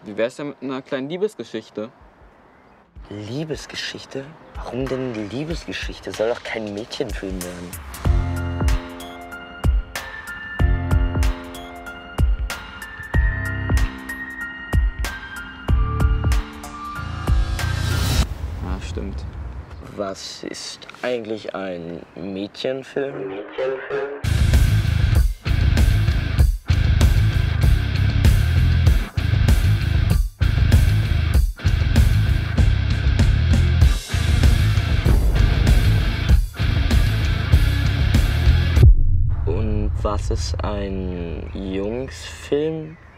Wie wär's denn mit einer kleinen Liebesgeschichte? Liebesgeschichte? Warum denn Liebesgeschichte? Soll doch kein Mädchenfilm werden. Ja, stimmt. Was ist eigentlich ein Mädchenfilm? Und was ist ein Jungsfilm?